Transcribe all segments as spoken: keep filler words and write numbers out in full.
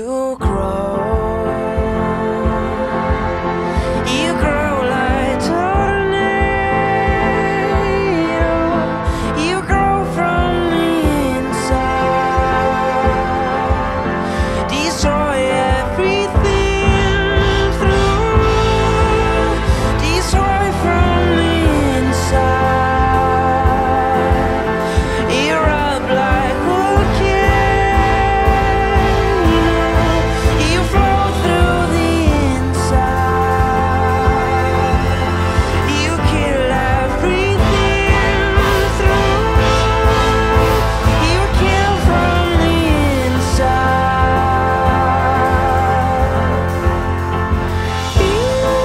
You grow, you grow like tornado. You grow from the inside, destroy everything through, destroy from the inside. Erupt like volcano. You flow through the inside. You kill everything through. You kill from the inside. You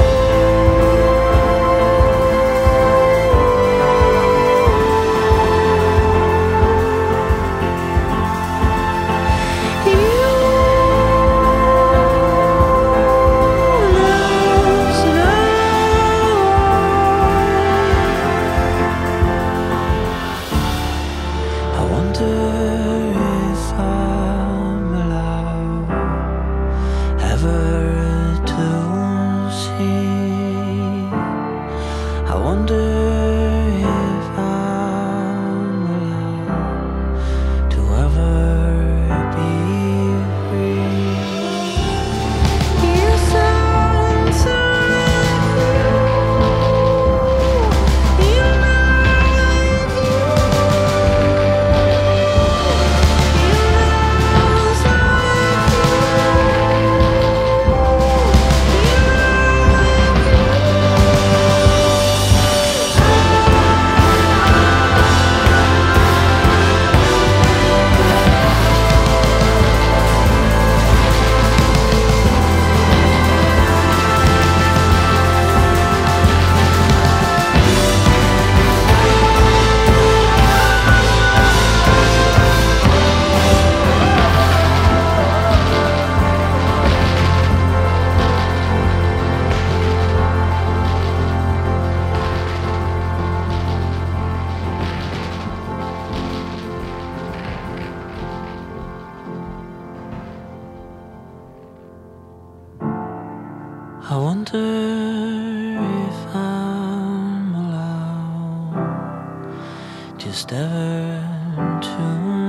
I wonder if I'm allowed ever to see. I wonder if I'm allowed to ever be free. You sound so you, you I wonder if I'm allowed just ever to